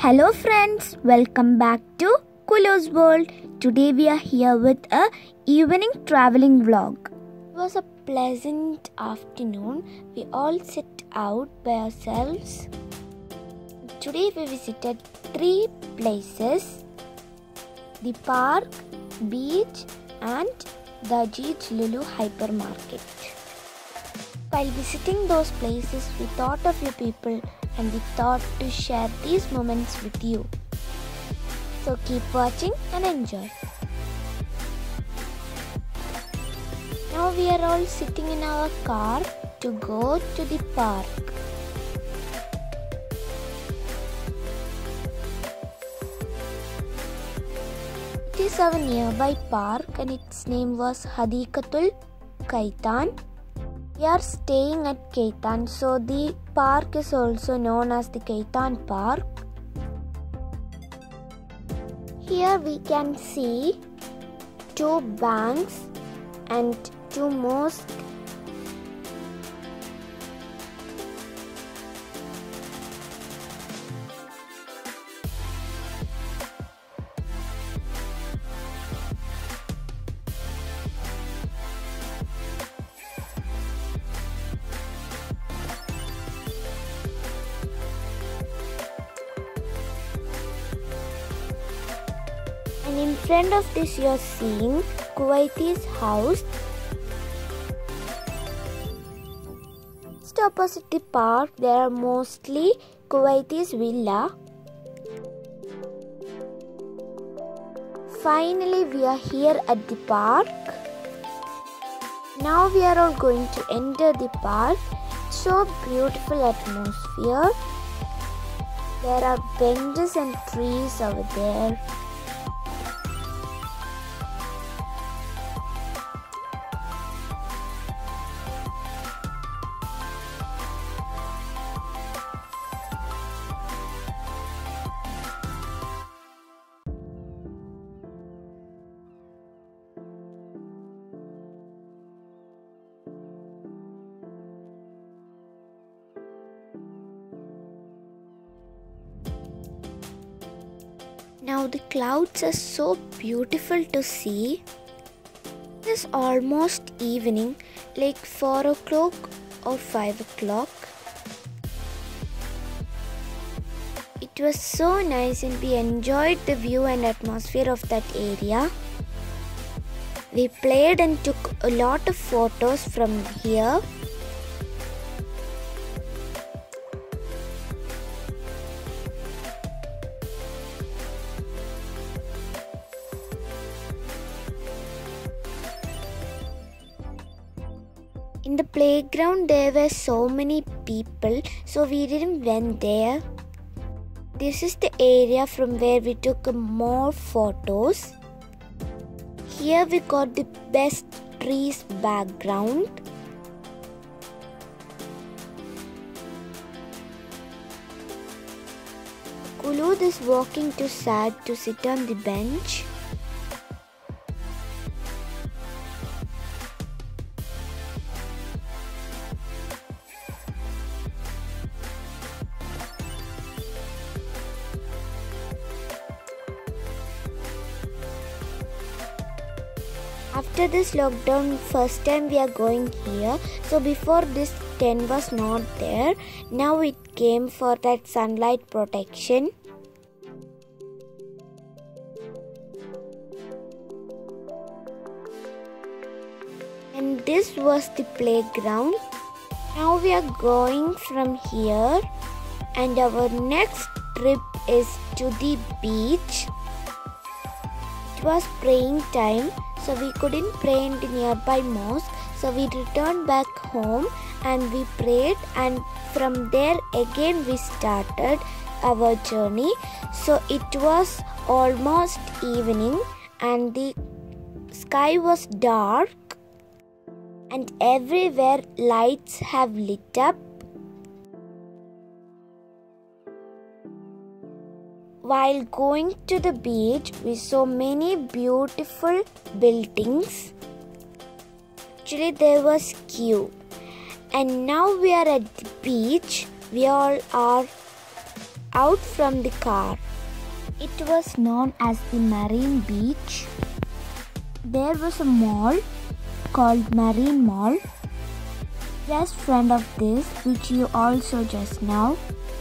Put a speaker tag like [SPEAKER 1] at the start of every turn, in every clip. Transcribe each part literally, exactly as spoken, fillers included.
[SPEAKER 1] Hello friends, welcome back to Kulo's World. Today we are here with a evening traveling vlog. It was a pleasant afternoon. We all set out by ourselves. Today we visited three places: the park, beach and the Ajit Lulu hypermarket. While visiting those places, we thought of you people and we thought to share these moments with you. So keep watching and enjoy. Now we are all sitting in our car to go to the park. It is our nearby park and its name was Hadikatul Kaitan. We are staying at Kaitan, so the park is also known as the Kaitan Park. Here we can see two banks and two mosques. And in front of this you are seeing Kuwaiti's house. Just opposite the park there are mostly Kuwaiti's villa. Finally we are here at the park. Now we are all going to enter the park. So beautiful atmosphere. There are benches and trees over there. Now the clouds are so beautiful to see. It is almost evening, like four o'clock or five o'clock. It was so nice and we enjoyed the view and atmosphere of that area. We played and took a lot of photos from here. In the playground there were so many people, so we didn't went there. This is the area from where we took more photos. Here we got the best trees background. Kulud is walking too sad to sit on the bench. After this lockdown, first time we are going here. So before this tent was not there. Now it came for that sunlight protection. And this was the playground. Now we are going from here. And our next trip is to the beach. It was praying time. So we couldn't pray in the nearby mosque. So we returned back home and we prayed, and from there again we started our journey. So it was almost evening and the sky was dark and everywhere lights have lit up. While going to the beach, we saw many beautiful buildings. Actually, there was queue. And now we are at the beach. We all are out from the car. It was known as the Marine Beach. There was a mall called Marine Mall just front of this, which you all saw just now.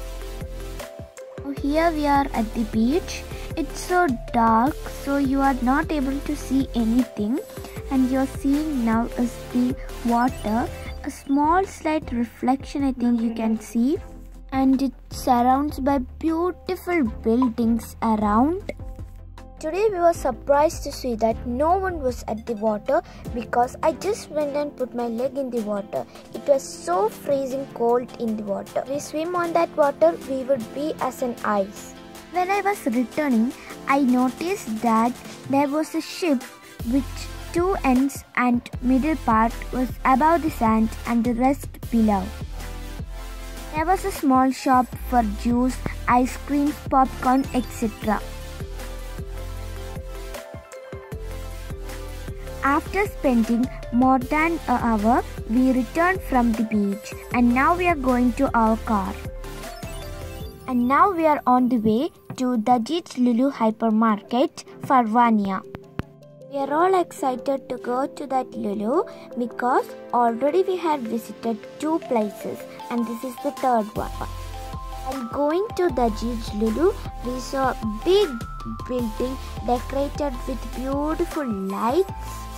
[SPEAKER 1] Here we are at the beach. It's so dark, so you are not able to see anything, and you're seeing now is the water. A small slight reflection I think you can see, and it's surrounded by beautiful buildings around. Today we were surprised to see that no one was at the water because I just went and put my leg in the water. It was so freezing cold in the water. If we swim on that water, we would be as an ice. When I was returning, I noticed that there was a ship which two ends and middle part was above the sand and the rest below. There was a small shop for juice, ice creams, popcorn, et cetera. After spending more than an hour, we returned from the beach, and now we are going to our car. And now we are on the way to Dajij Lulu Hypermarket, Farvania. We are all excited to go to that Lulu because already we have visited two places and this is the third one. While going to Dajij Lulu, we saw a big building decorated with beautiful lights.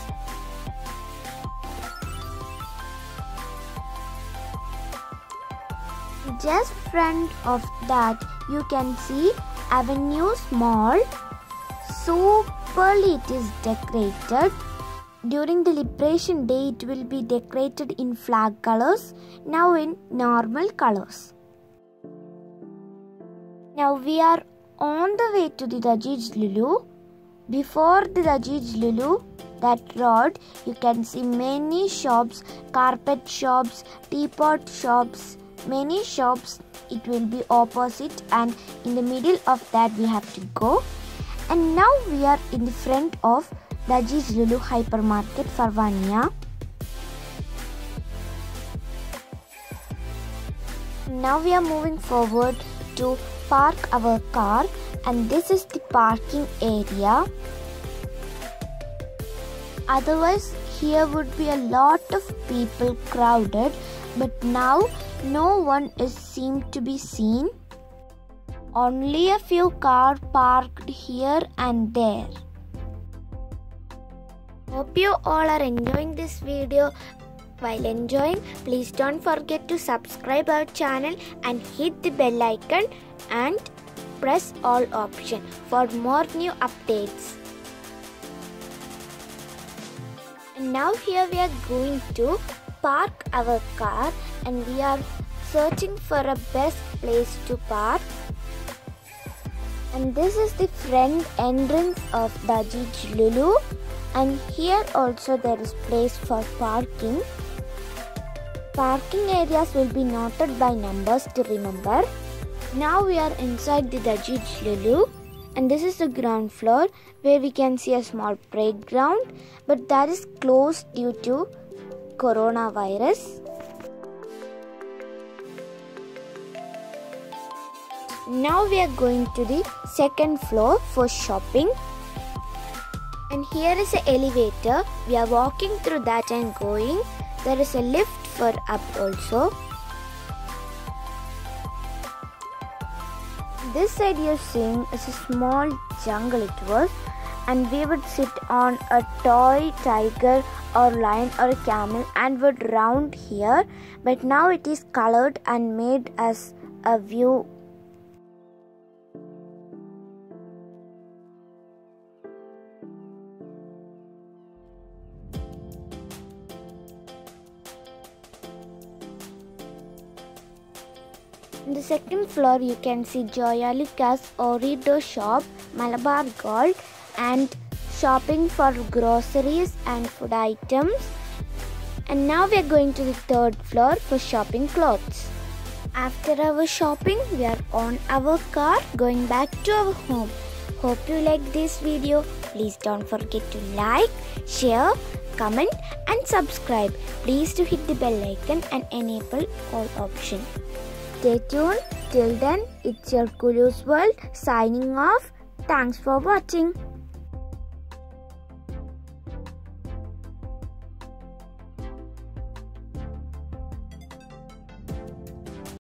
[SPEAKER 1] Just front of that you can see Avenues Mall. Superly it is decorated. During the Liberation Day it will be decorated in flag colors, now in normal colors. Now we are on the way to the Dajij Lulu. Before the Dajij Lulu, that road, you can see many shops, carpet shops, teapot shops, many shops. It will be opposite and in the middle of that we have to go. And now we are in the front of Dajij Lulu Hypermarket, Farvania. Now we are moving forward to park our car, and this is the parking area. Otherwise here would be a lot of people crowded, but now no one is seen to be seen. Only a few cars parked here and there. Hope you all are enjoying this video. While enjoying, please don't forget to subscribe our channel and hit the bell icon and press all option for more new updates. And now here we are going to park our car, and we are searching for a best place to park. And this is the front entrance of Dajij Lulu, and here also there is place for parking. Parking areas will be noted by numbers to remember. Now we are inside the Dajij Lulu, and this is the ground floor where we can see a small playground, but that is closed due to coronavirus. Now we are going to the second floor for shopping. And here is an elevator. We are walking through that and going. There is a lift for up also. This side you're seeing is a small jungle it was, and we would sit on a toy tiger or lion or a camel and would round here, but now it is colored and made as a view. On the second floor you can see Joyalukas Orido shop, Malabar Gold, and shopping for groceries and food items. And now we are going to the third floor for shopping clothes. After our shopping, we are on our car going back to our home. Hope you like this video. Please don't forget to like, share, comment and subscribe. Please to hit the bell icon and enable all option. stay tuned. Till then, it's your Kulu's World signing off. Thanks for watching.